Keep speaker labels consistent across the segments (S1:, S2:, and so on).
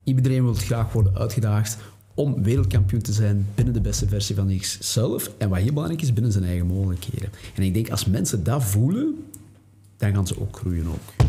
S1: Iedereen wil graag worden uitgedaagd om wereldkampioen te zijn binnen de beste versie van zichzelf. En wat heel belangrijk is, binnen zijn eigen mogelijkheden. En ik denk, als mensen dat voelen, dan gaan ze ook groeien ook.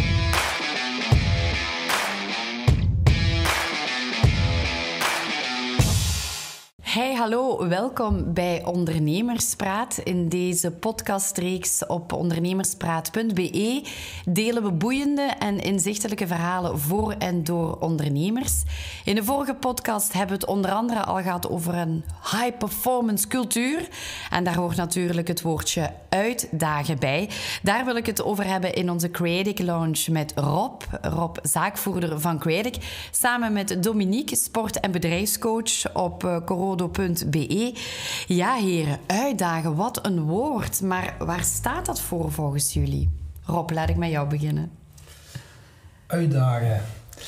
S2: Hey, hallo, welkom bij Ondernemerspraat. In deze podcastreeks op ondernemerspraat.be delen we boeiende en inzichtelijke verhalen voor en door ondernemers. In de vorige podcast hebben we het onder andere al gehad over een high-performance cultuur. En daar hoort natuurlijk het woordje uitdagen bij. Daar wil ik het over hebben in onze Creatic Lounge met Rob, zaakvoerder van Creatic, samen met Dominique, sport- en bedrijfscoach op Corodo.be. Ja, heren, uitdagen, wat een woord. Maar waar staat dat voor volgens jullie? Rob, laat ik met jou beginnen.
S3: Uitdagen.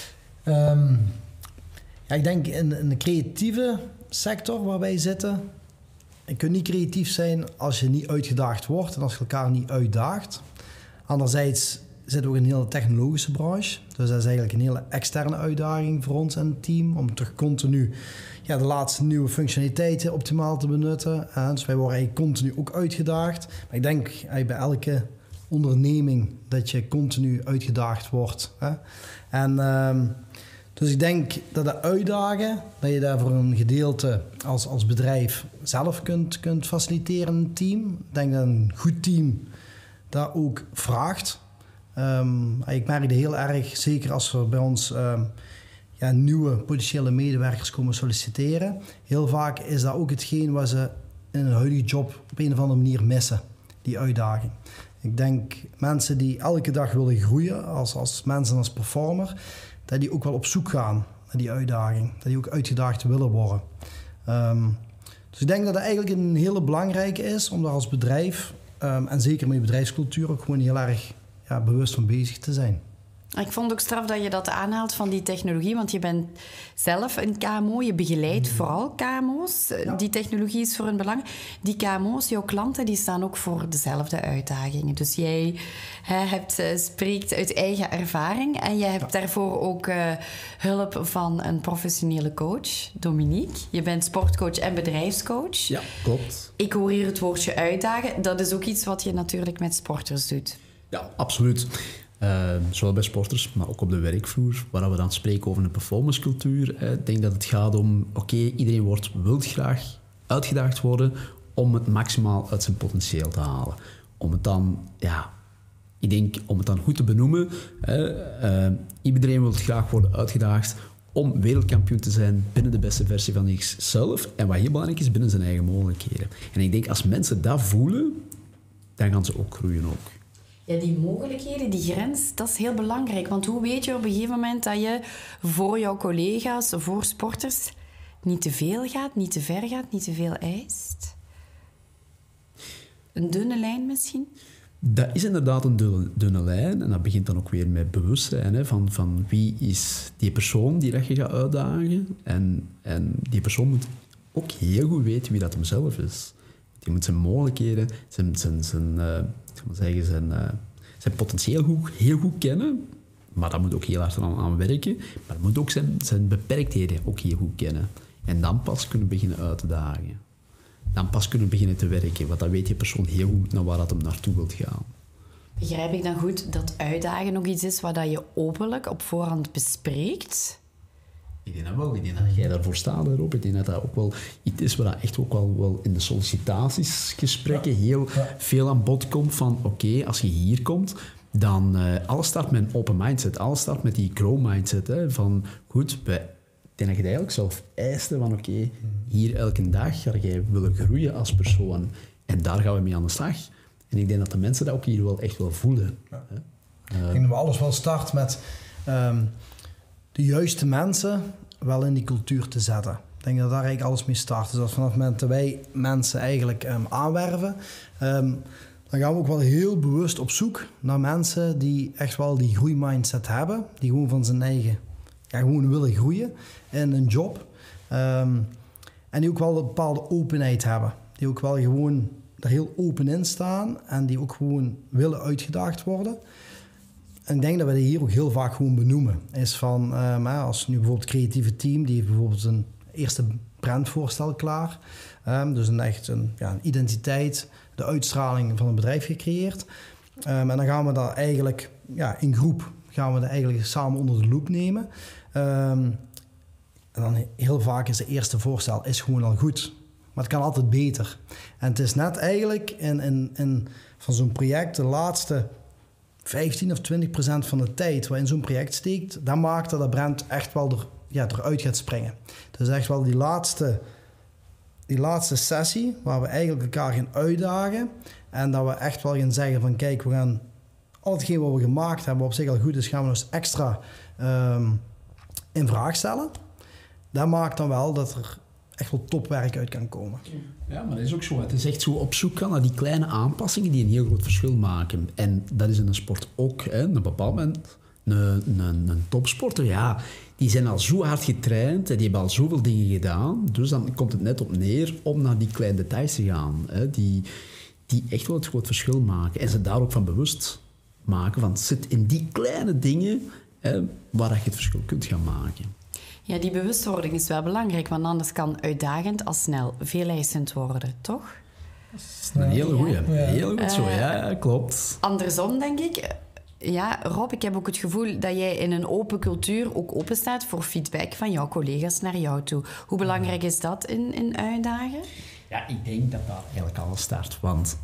S3: Ik denk in de creatieve sector waar wij zitten. Je kunt niet creatief zijn als je niet uitgedaagd wordt en als je elkaar niet uitdaagt. Anderzijds zitten we ook in een hele technologische branche. Dus dat is eigenlijk een hele externe uitdaging voor ons en het team om toch continu de laatste nieuwe functionaliteiten optimaal te benutten. Dus wij worden eigenlijk continu ook uitgedaagd. Maar ik denk bij elke onderneming dat je continu uitgedaagd wordt. Dus ik denk dat de uitdagen, dat je daar voor een gedeelte als bedrijf zelf kunt faciliteren in een team. Ik denk dat een goed team dat ook vraagt. Ik merk heel erg, zeker als er bij ons nieuwe potentiële medewerkers komen solliciteren. Heel vaak is dat ook hetgeen wat ze in een huidige job op een of andere manier missen, die uitdaging. Ik denk mensen die elke dag willen groeien als mensen, als performer, dat die ook wel op zoek gaan naar die uitdaging. Dat die ook uitgedaagd willen worden. Dus ik denk dat dat eigenlijk een hele belangrijke is om daar als bedrijf, en zeker met je bedrijfscultuur, ook gewoon heel erg bewust van bezig te zijn.
S2: Ik vond ook straf dat je dat aanhaalt van die technologie, want je bent zelf een KMO, je begeleidt vooral KMO's. Ja. Die technologie is voor hun belang. Die KMO's, jouw klanten, die staan ook voor dezelfde uitdagingen. Dus jij spreekt uit eigen ervaring en jij hebt daarvoor ook hulp van een professionele coach, Dominique. Je bent sportcoach en bedrijfscoach.
S1: Ja, klopt.
S2: Ik hoor hier het woordje uitdagen. Dat is ook iets wat je natuurlijk met sporters doet.
S1: Ja, absoluut. Zowel bij sporters, maar ook op de werkvloer, waar we dan spreken over een performancecultuur. Ik denk dat het gaat om, iedereen wil graag uitgedaagd worden om het maximaal uit zijn potentieel te halen. Om het dan, om het dan goed te benoemen, iedereen wil graag worden uitgedaagd om wereldkampioen te zijn binnen de beste versie van zichzelf. En wat heel belangrijk is, binnen zijn eigen mogelijkheden. En ik denk, als mensen dat voelen, dan gaan ze ook groeien ook.
S2: Ja, die mogelijkheden, die grens, dat is heel belangrijk. Want hoe weet je op een gegeven moment dat je voor jouw collega's, voor sporters, niet te veel gaat, niet te ver gaat, niet te veel eist? Een dunne lijn misschien?
S1: Dat is inderdaad een dunne lijn. En dat begint dan ook weer met bewustzijn van wie is die persoon die dat je gaat uitdagen. En die persoon moet ook heel goed weten wie dat hem zelf is. Die moet zijn mogelijkheden, zijn potentieel heel goed kennen, maar daar moet ook heel hard aan werken. Maar moet ook zijn beperktheden ook heel goed kennen. En dan pas kunnen beginnen uit te dagen. Dan pas kunnen beginnen te werken, want dan weet je persoon heel goed naar waar dat hem naartoe wilt gaan.
S2: Begrijp ik dan goed dat uitdagen nog iets is wat je openlijk op voorhand bespreekt?
S1: Ik denk dat wel. Ik denk dat jij daarvoor staat, Rob. Ik denk dat dat ook wel iets is waar echt ook wel in de sollicitatiesgesprekken heel veel aan bod komt van als je hier komt, dan alles start met een open mindset. Alles start met die grow mindset. Van goed, ik denk dat je het eigenlijk zelf eist van hier elke dag ga jij willen groeien als persoon. En daar gaan we mee aan de slag. En ik denk dat de mensen dat ook hier wel echt wel voelen.
S3: Ja. Ik denk dat we alles wel start met de juiste mensen wel in die cultuur te zetten. Ik denk dat daar eigenlijk alles mee start. Dus vanaf het moment dat wij mensen eigenlijk aanwerven, dan gaan we ook wel heel bewust op zoek naar mensen die echt wel die groeimindset hebben. Die gewoon van zijn eigen, gewoon willen groeien in een job. En die ook wel een bepaalde openheid hebben. Die ook wel gewoon er heel open in staan en die ook gewoon willen uitgedaagd worden. En ik denk dat we dat hier ook heel vaak gewoon benoemen. Is van, als nu bijvoorbeeld het creatieve team, die heeft bijvoorbeeld een eerste brandvoorstel klaar. Dus een identiteit, de uitstraling van een bedrijf gecreëerd. En dan gaan we dat eigenlijk in groep samen onder de loep nemen. En dan heel vaak is de eerste voorstel gewoon al goed. Maar het kan altijd beter. En het is net eigenlijk in van zo'n project de laatste 15 of 20% van de tijd waarin zo'n project steekt, dat maakt dat brand echt wel eruit gaat springen. Dus echt wel die laatste sessie waar we eigenlijk elkaar gaan uitdagen en dat we echt wel gaan zeggen van kijk, we gaan al hetgeen wat we gemaakt hebben, wat op zich al goed is, gaan we nog eens extra in vraag stellen. Dat maakt dan wel dat er echt wel topwerk uit kan komen.
S1: Ja, maar dat is ook zo. Het is echt zo op zoek gaan naar die kleine aanpassingen die een heel groot verschil maken. En dat is in een sport ook. Hè. Op een bepaald moment, een topsporter, die zijn al zo hard getraind en die hebben al zoveel dingen gedaan. Dus dan komt het net op neer om naar die kleine details te gaan. Hè, die echt wel het groot verschil maken. En ze daar ook van bewust maken. Van het zit in die kleine dingen waar je het verschil kunt gaan maken.
S2: Ja, die bewustwording is wel belangrijk, want anders kan uitdagend al snel veel eisend worden, toch?
S1: Dat is een hele goeie. Heel goed zo, ja, klopt.
S2: Andersom, denk ik. Ja, Rob, ik heb ook het gevoel dat jij in een open cultuur ook open staat voor feedback van jouw collega's naar jou toe. Hoe belangrijk is dat in uitdagen?
S1: Ja, ik denk dat daar eigenlijk alles start. Want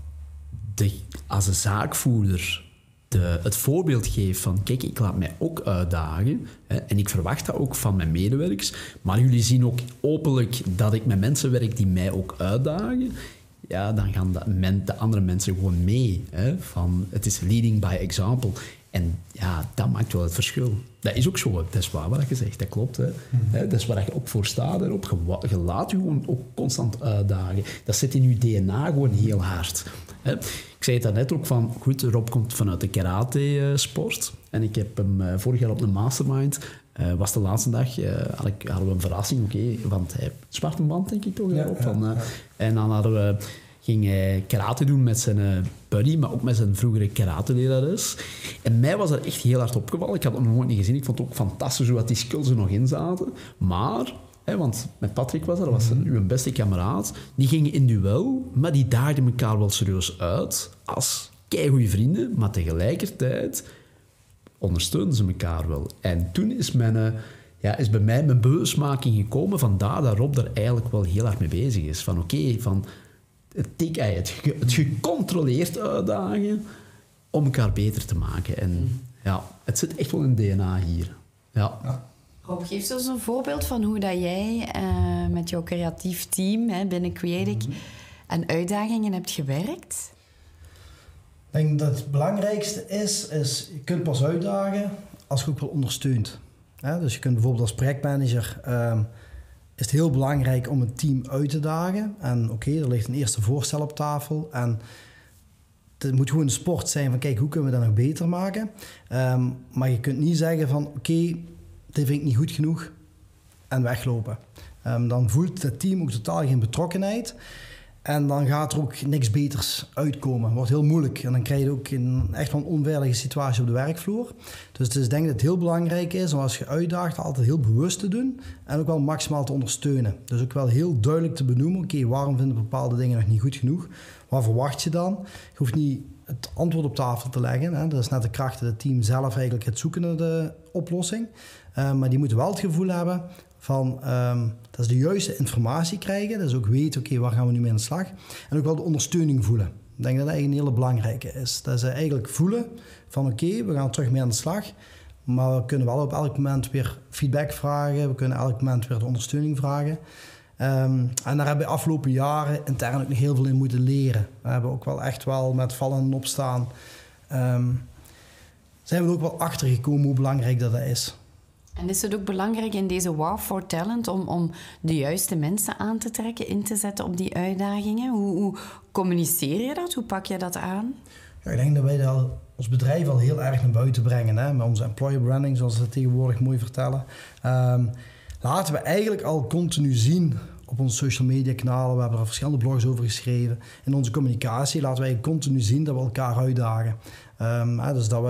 S1: als een zaakvoerder het voorbeeld geeft van kijk, ik laat mij ook uitdagen en ik verwacht dat ook van mijn medewerkers, maar jullie zien ook openlijk dat ik met mensen werk die mij ook uitdagen, dan gaan de andere mensen gewoon mee. Van, het is leading by example. En dat maakt wel het verschil. Dat is ook zo. Dat is waar wat je zegt. Dat klopt. Hè. Dat is waar je ook voor staat. Je laat je gewoon ook constant uitdagen. Dat zit in je DNA gewoon heel hard. Ik zei het daarnet ook van... Goed, Rob komt vanuit de karate-sport. En ik heb hem vorig jaar op een mastermind... was de laatste dag... hadden we een verrassing. Want hij zwarte band, denk ik toch? En dan ging hij karate doen met zijn buddy, maar ook met zijn vroegere karate-lerares. En mij was dat echt heel hard opgevallen. Ik had het nog nooit niet gezien. Ik vond het ook fantastisch hoe die skills er nog in zaten. Maar, want met Patrick was dat was uw beste kameraad, die gingen in duel, maar die daagden elkaar wel serieus uit als keigoeie vrienden, maar tegelijkertijd ondersteunden ze elkaar wel. En toen is is bij mij mijn bewustmaking gekomen vandaar dat Rob er eigenlijk wel heel hard mee bezig is. Van het gecontroleerd uitdagen om elkaar beter te maken. En het zit echt wel in DNA hier. Ja.
S2: Rob, geef eens een voorbeeld van hoe dat jij met jouw creatief team binnen Creatic aan uitdagingen hebt gewerkt.
S3: Ik denk dat het belangrijkste is je kunt pas uitdagen als je ook wel ondersteunt. Dus je kunt bijvoorbeeld als projectmanager... is het heel belangrijk om het team uit te dagen. En er ligt een eerste voorstel op tafel. En het moet gewoon een sport zijn van kijk, hoe kunnen we dat nog beter maken? Maar je kunt niet zeggen van dit vind ik niet goed genoeg en weglopen. Dan voelt het team ook totaal geen betrokkenheid. En dan gaat er ook niks beters uitkomen. Het wordt heel moeilijk. En dan krijg je ook echt wel een onveilige situatie op de werkvloer. Dus ik denk dat het heel belangrijk is om als je uitdaagt altijd heel bewust te doen. En ook wel maximaal te ondersteunen. Dus ook wel heel duidelijk te benoemen. Waarom vinden bepaalde dingen nog niet goed genoeg? Wat verwacht je dan? Je hoeft niet het antwoord op tafel te leggen. Hè? Dat is net de kracht dat het team zelf eigenlijk het zoeken naar de oplossing. Maar die moeten wel het gevoel hebben... dat ze de juiste informatie krijgen. Dat ze ook weten, waar gaan we nu mee aan de slag? En ook wel de ondersteuning voelen. Ik denk dat dat een hele belangrijke is. Dat ze eigenlijk voelen van we gaan terug mee aan de slag. Maar we kunnen wel op elk moment weer feedback vragen. We kunnen elk moment weer de ondersteuning vragen. En daar hebben we afgelopen jaren intern ook nog heel veel in moeten leren. We hebben ook wel echt wel met vallen en opstaan... zijn we er ook wel achter gekomen hoe belangrijk dat is.
S2: En is het ook belangrijk in deze War for Talent om de juiste mensen aan te trekken, in te zetten op die uitdagingen? Hoe communiceer je dat? Hoe pak je dat aan?
S3: Ja, ik denk dat wij dat als bedrijf al heel erg naar buiten brengen. Hè? Met onze employer branding, zoals ze dat tegenwoordig mooi vertellen. Laten we eigenlijk al continu zien op onze social media kanalen. We hebben er verschillende blogs over geschreven. In onze communicatie laten wij continu zien dat we elkaar uitdagen. Dus dat we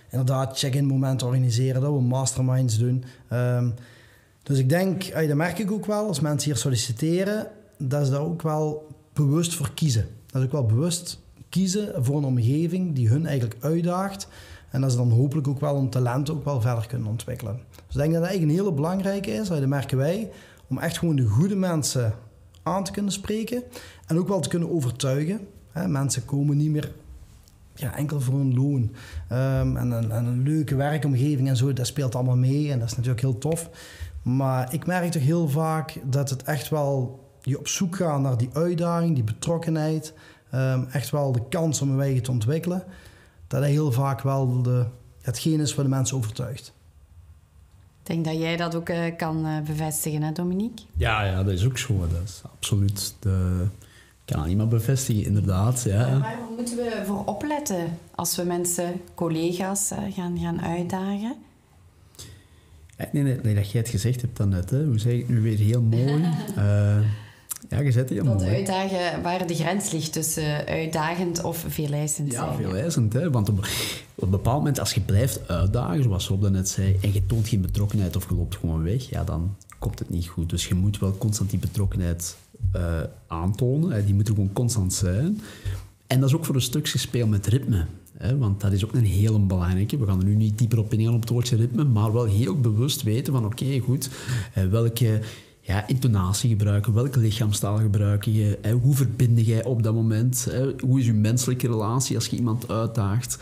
S3: inderdaad check-in momenten organiseren, dat we masterminds doen. Dus ik denk, dat merk ik ook wel, als mensen hier solliciteren, dat ze daar ook wel bewust voor kiezen. Dat ze ook wel bewust kiezen voor een omgeving die hun eigenlijk uitdaagt. En dat ze dan hopelijk ook wel hun talent ook wel verder kunnen ontwikkelen. Dus ik denk dat dat eigenlijk een hele belangrijke is, dat merken wij, om echt gewoon de goede mensen aan te kunnen spreken en ook wel te kunnen overtuigen. Mensen komen niet meer enkel voor een loon. En een leuke werkomgeving en zo, dat speelt allemaal mee en dat is natuurlijk heel tof. Maar ik merk toch heel vaak dat het echt wel je op zoek gaat naar die uitdaging, die betrokkenheid, echt wel de kans om een eigen te ontwikkelen, dat heel vaak wel hetgeen is wat de mensen overtuigt.
S2: Ik denk dat jij dat ook kan bevestigen, hè, Dominique?
S1: Ja, dat is ook zo. Dat is absoluut. Ik kan niemand bevestigen, inderdaad. Ja.
S2: Maar waar moeten we voor opletten als we mensen, collega's, gaan uitdagen?
S1: Nee, dat jij het gezegd hebt daarnet. Hoe zeg ik het nu weer heel mooi? Je zet het heel mooi.
S2: Dat uitdagen, waar de grens ligt tussen uitdagend of veeleisend zijn.
S1: Ja, veeleisend. Want op een bepaald moment, als je blijft uitdagen, zoals Rob daarnet zei, en je toont geen betrokkenheid of je loopt gewoon weg, dan komt het niet goed. Dus je moet wel constant die betrokkenheid aantonen. Die moet er gewoon constant zijn. En dat is ook voor een stukje speel met ritme. Want dat is ook een hele belangrijke. We gaan er nu niet dieper op ingaan op het woordje ritme, maar wel heel bewust weten van oké, goed, welke intonatie gebruiken, welke lichaamstaal gebruiken je, hoe verbind jij op dat moment, hoe is je menselijke relatie als je iemand uitdaagt.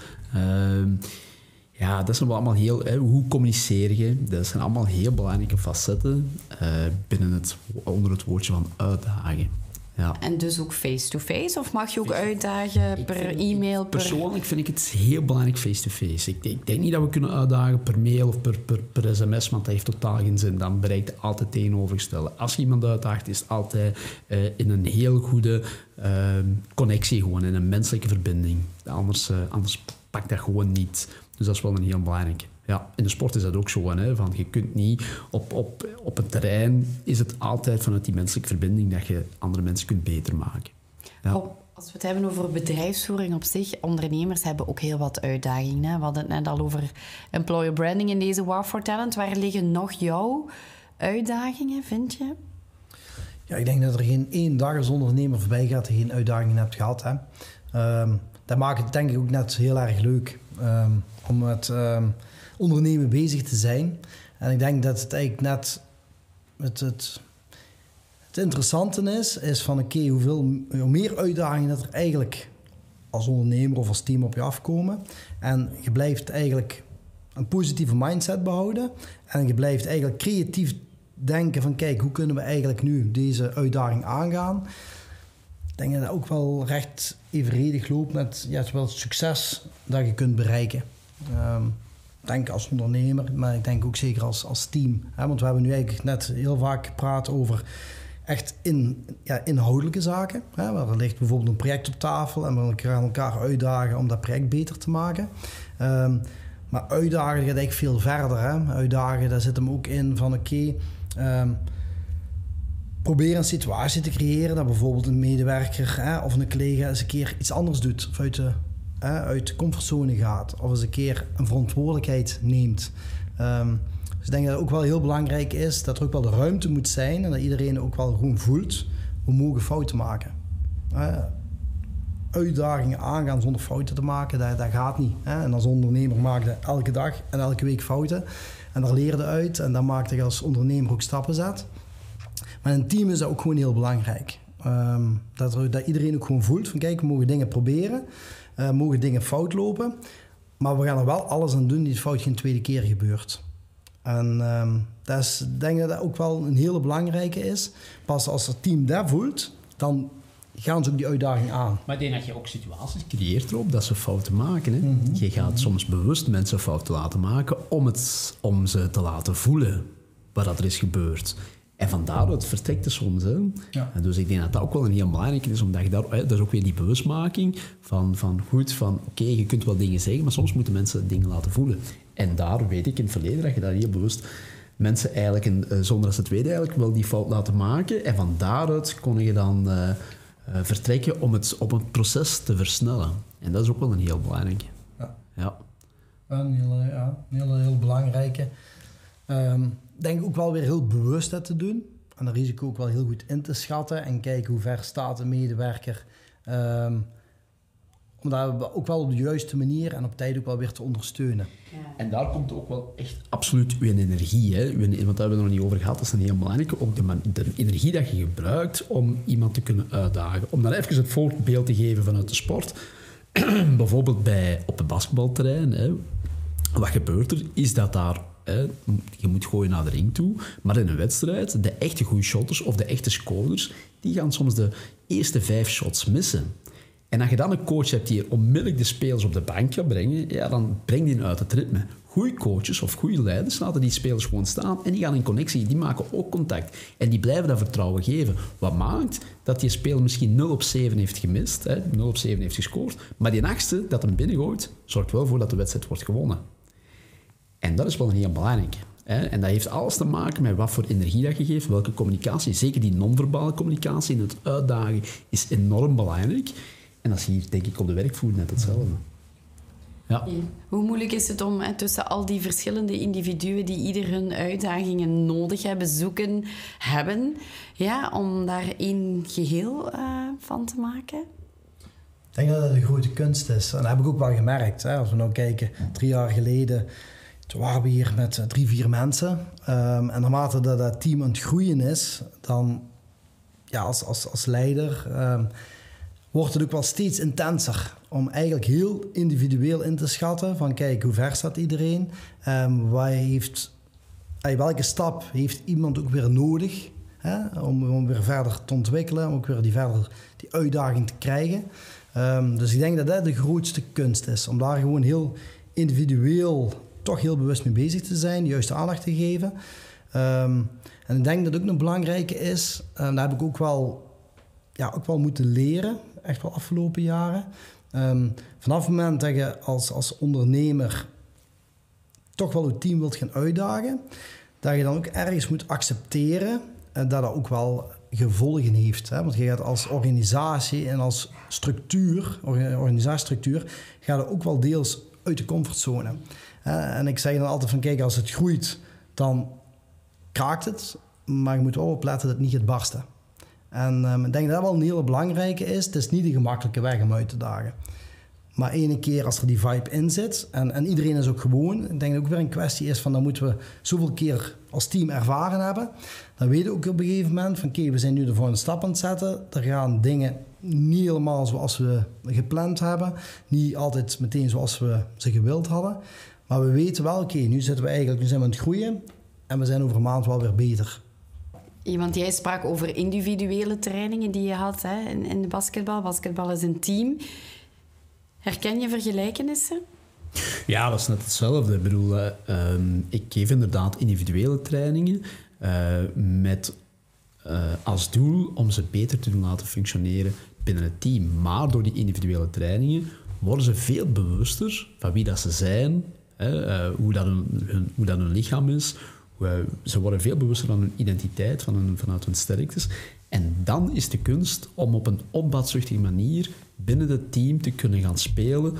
S1: Dat zijn wel allemaal heel... hoe communiceer je? Dat zijn allemaal heel belangrijke facetten onder het woordje van uitdagen. Ja.
S2: En dus ook face-to-face? Of mag je ook uitdagen per e-mail?
S1: Persoonlijk vind ik het heel belangrijk face-to-face. Ik denk niet dat we kunnen uitdagen per mail of per sms, want dat heeft totaal geen zin. Dan bereikt het altijd tegenovergestelde. Als je iemand uitdaagt, is het altijd in een heel goede connectie, gewoon in een menselijke verbinding. Anders pakt dat gewoon niet. Dus dat is wel een heel belangrijke. Ja, in de sport is dat ook zo. Van je kunt niet op het terrein is het altijd vanuit die menselijke verbinding dat je andere mensen kunt beter maken. Ja.
S2: Als we het hebben over bedrijfsvoering op zich, ondernemers hebben ook heel wat uitdagingen. We hadden het net al over employer branding in deze Wow for Talent. Waar liggen nog jouw uitdagingen, vind je?
S3: Ja, ik denk dat er geen één dag als ondernemer voorbij gaat dat je geen uitdagingen hebt gehad. Hè. Dat maakt het denk ik ook net heel erg leuk om met ondernemen bezig te zijn. En ik denk dat het eigenlijk net het interessante is van hoe meer uitdagingen dat er eigenlijk als ondernemer of als team op je afkomen. En je blijft eigenlijk een positieve mindset behouden. En je blijft eigenlijk creatief denken van kijk, hoe kunnen we eigenlijk nu deze uitdaging aangaan? Ik denk dat dat ook wel recht evenredig loopt met het succes dat je kunt bereiken. Ik denk als ondernemer, maar ik denk ook zeker als team. Want we hebben nu eigenlijk net heel vaak gepraat over echt inhoudelijke zaken. Waar er ligt bijvoorbeeld een project op tafel en we gaan elkaar uitdagen om dat project beter te maken. Maar uitdagen gaat eigenlijk veel verder. Uitdagen, daar zit hem ook in van probeer een situatie te creëren dat bijvoorbeeld een medewerker of een collega eens een keer iets anders doet. Of uit de comfortzone gaat. Of eens een keer een verantwoordelijkheid neemt. Dus ik denk dat het ook wel heel belangrijk is dat er ook wel de ruimte moet zijn en dat iedereen ook wel gewoon voelt, we mogen fouten maken. Uitdagingen aangaan zonder fouten te maken, dat gaat niet. En als ondernemer maak je elke dag en elke week fouten. En daar leer je uit en dan maak je als ondernemer ook stappen zet. Maar in een team is dat ook gewoon heel belangrijk. Dat iedereen ook gewoon voelt van kijk, we mogen dingen proberen. Mogen dingen fout lopen. Maar we gaan er wel alles aan doen die het fout geen tweede keer gebeurt. En ik denk dat dat ook wel een hele belangrijke is. Pas als het team dat voelt, dan gaan ze ook die uitdaging aan.
S1: Maar ik denk dat je ook situaties creëert erop dat ze fouten maken. Hè? Mm-hmm. Je gaat soms bewust mensen fouten laten maken om ze te laten voelen wat er is gebeurd. En van daaruit vertrekt het soms. Hè? Ja. En dus ik denk dat dat ook wel een heel belangrijke is, omdat je dat is ook weer die bewustmaking van oké, je kunt wel dingen zeggen, maar soms moeten mensen dingen laten voelen. En daar weet ik in het verleden dat je daar heel bewust mensen eigenlijk, zonder dat ze het weten, eigenlijk wel die fout laten maken. En van daaruit kon je dan vertrekken om het proces te versnellen. En dat is ook wel een heel belangrijke. Ja.
S3: Een heel belangrijke. Denk ook wel weer heel bewust dat te doen. En het risico ook wel heel goed in te schatten. En kijken hoe ver staat een medewerker. Om dat ook wel op de juiste manier en op tijd ook wel weer te ondersteunen.
S1: Ja. En daar komt ook wel echt absoluut uw energie. Hè? Want daar hebben we het nog niet over gehad. Dat is een heel belangrijke. Ook de energie dat je gebruikt om iemand te kunnen uitdagen. Om dan even het voorbeeld te geven vanuit de sport. Bijvoorbeeld op het basketbalterrein. Hè? Wat gebeurt er? Is dat daar... je moet gooien naar de ring toe. Maar in een wedstrijd, de echte goede shotters of de echte scorers, die gaan soms de eerste 5 shots missen. En als je dan een coach hebt die onmiddellijk de spelers op de bank gaat brengen, ja, dan breng die uit het ritme. Goede coaches of goede leiders laten die spelers gewoon staan en die gaan in connectie, die maken ook contact. En die blijven dat vertrouwen geven. Wat maakt dat die speler misschien 0 op 7 heeft gemist, 0 op 7 heeft gescoord, maar die 8e dat hem binnengooit, zorgt wel voor dat de wedstrijd wordt gewonnen. En dat is wel een heel belangrijke. En dat heeft alles te maken met wat voor energie dat je geeft, welke communicatie. Zeker die non-verbale communicatie en het uitdagen is enorm belangrijk. En dat is hier, denk ik, op de werkvloer net hetzelfde. Ja.
S2: Hoe moeilijk is het om tussen al die verschillende individuen die ieder hun uitdagingen nodig hebben, zoeken, hebben, ja, om daar één geheel van te maken?
S3: Ik denk dat het een grote kunst is. En dat heb ik ook wel gemerkt. Hè. Als we nou kijken, 3 jaar geleden... Toen waren we hier met 3-4 mensen. En naarmate dat team aan het groeien is, dan ja, als leider wordt het ook wel steeds intenser. Om eigenlijk heel individueel in te schatten van kijk, hoe ver staat iedereen? Welke stap heeft iemand ook weer nodig om weer verder te ontwikkelen, om ook weer die uitdaging te krijgen. Dus ik denk dat dat de grootste kunst is. Om daar gewoon heel individueel toch heel bewust mee bezig te zijn, de juiste aandacht te geven. En ik denk dat ook een belangrijke is, daar heb ik ook wel moeten leren, echt wel afgelopen jaren. Vanaf het moment dat je als ondernemer toch wel je team wilt gaan uitdagen, dat je dan ook ergens moet accepteren dat dat ook wel gevolgen heeft. Hè? Want je gaat als organisatie en als organisatiestructuur gaat er ook wel deels uit de comfortzone. En ik zeg dan altijd van kijk, als het groeit, dan kraakt het. Maar je moet wel opletten dat het niet gaat barsten. En ik denk dat dat wel een hele belangrijke is. Het is niet de gemakkelijke weg om uit te dagen. Maar ene keer als er die vibe in zit, en iedereen is ook gewoon, ik denk dat het ook weer een kwestie is van dan moeten we zoveel keer als team ervaren hebben. Dan weten we ook op een gegeven moment van oké, we zijn nu de volgende stap aan het zetten. Er gaan dingen niet helemaal zoals we gepland hebben. Niet altijd meteen zoals we ze gewild hadden. Maar we weten wel, oké, nu zijn we aan het groeien en we zijn over een maand wel weer beter.
S2: Want jij sprak over individuele trainingen die je had in de basketbal. Basketbal is een team. Herken je vergelijkenissen?
S1: Ja, dat is net hetzelfde. Ik bedoel, ik geef inderdaad individuele trainingen met als doel om ze beter te doen laten functioneren binnen het team. Maar door die individuele trainingen worden ze veel bewuster van wie dat ze zijn, hoe dat hun lichaam is. Ze worden veel bewuster van hun identiteit, vanuit hun sterktes. En dan is de kunst om op een opbouwzuchtige manier binnen het team te kunnen gaan spelen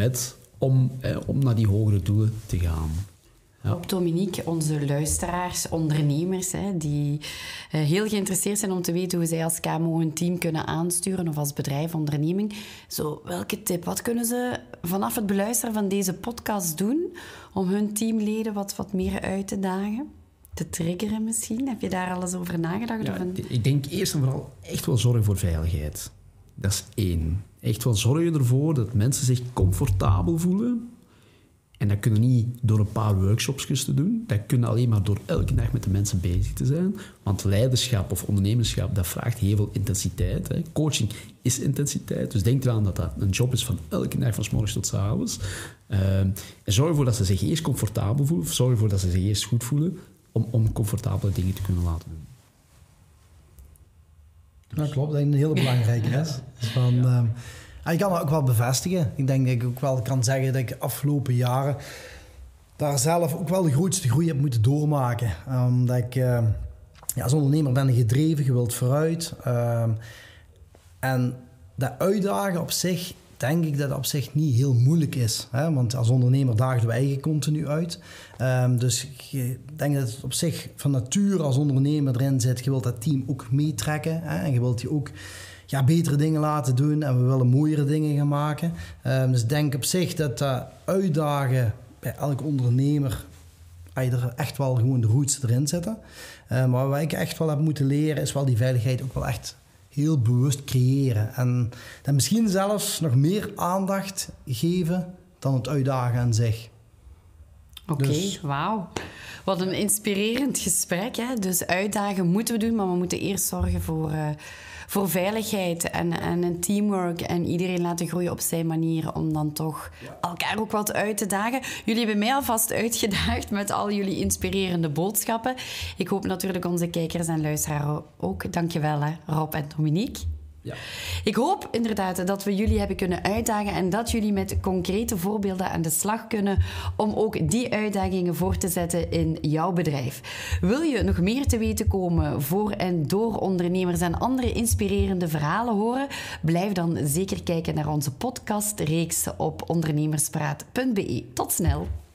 S1: om naar die hogere doelen te gaan. Ja.
S2: Op Dominique, onze luisteraars, ondernemers, die heel geïnteresseerd zijn om te weten hoe zij als KMO hun team kunnen aansturen of als bedrijf, onderneming. Welke tip, wat kunnen ze vanaf het beluisteren van deze podcast doen om hun teamleden wat meer uit te dagen? Te triggeren misschien? Heb je daar al eens over nagedacht?
S1: Ja, ik denk eerst en vooral echt wel zorgen voor veiligheid. Dat is 1. Echt wel zorgen ervoor dat mensen zich comfortabel voelen. En dat kunnen niet door een paar workshops te doen. Dat kunnen alleen maar door elke dag met de mensen bezig te zijn. Want leiderschap of ondernemerschap, dat vraagt heel veel intensiteit. Hè. Coaching is intensiteit. Dus denk eraan dat dat een job is van elke dag, van 's morgens tot 's avonds. En zorg ervoor dat ze zich eerst comfortabel voelen. Of zorg ervoor dat ze zich eerst goed voelen om comfortabele dingen te kunnen laten doen.
S3: Dat klopt, dat is een hele belangrijke is. Ik kan dat ook wel bevestigen. Ik denk dat ik ook wel kan zeggen dat ik de afgelopen jaren daar zelf ook wel de grootste groei heb moeten doormaken. Omdat ik als ondernemer ben gedreven, je wilt vooruit. En dat uitdagen op zich denk ik dat het op zich niet heel moeilijk is. Hè? Want als ondernemer dagen we eigen continu uit. Dus ik denk dat het op zich van nature als ondernemer erin zit. Je wilt dat team ook meetrekken. Hè? En je wilt die ook betere dingen laten doen. En we willen mooiere dingen gaan maken. Dus ik denk op zich dat uitdagen bij elke ondernemer... er echt wel gewoon de roots erin zitten. Maar wat ik echt wel heb moeten leren... is wel die veiligheid ook wel echt... heel bewust creëren. En dan misschien zelfs nog meer aandacht geven dan het uitdagen aan zich.
S2: Oké, wauw. Wat een inspirerend gesprek. Hè? Dus uitdagen moeten we doen, maar we moeten eerst zorgen voor veiligheid en een teamwork en iedereen laten groeien op zijn manier om dan toch elkaar ook wat uit te dagen. Jullie hebben mij alvast uitgedaagd met al jullie inspirerende boodschappen. Ik hoop natuurlijk onze kijkers en luisteraars ook. Dankjewel, hè, Rob en Dominique.
S1: Ja.
S2: Ik hoop inderdaad dat we jullie hebben kunnen uitdagen en dat jullie met concrete voorbeelden aan de slag kunnen om ook die uitdagingen voor te zetten in jouw bedrijf. Wil je nog meer te weten komen voor en door ondernemers en andere inspirerende verhalen horen? Blijf dan zeker kijken naar onze podcastreeks op ondernemerspraat.be. Tot snel!